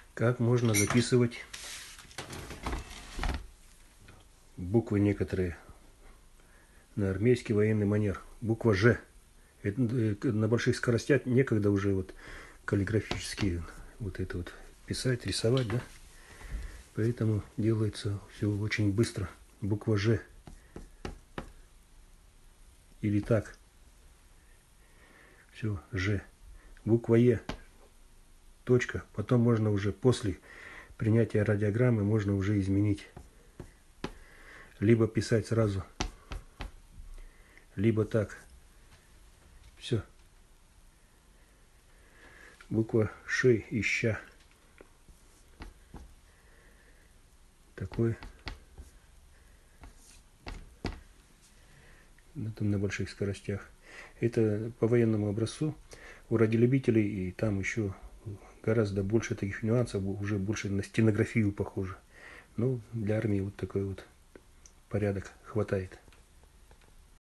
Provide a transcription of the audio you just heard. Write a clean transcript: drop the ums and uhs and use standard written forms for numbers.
Как можно записывать буквы некоторые на армейский военный манер. Буква Ж. На больших скоростях некогда уже вот каллиграфически вот это вот писать, рисовать, да? Поэтому делается все очень быстро. Буква Ж. Или так. Все, Ж. Буква Е. Точка. Потом можно уже после принятия радиограммы можно уже изменить. Либо писать сразу, либо так. Все. Буква Ш и Ща. Такой. Там на больших скоростях. Это по военному образцу. У радиолюбителей и там еще гораздо больше таких нюансов, уже больше на стенографию похоже. Но для армии вот такой вот порядок хватает.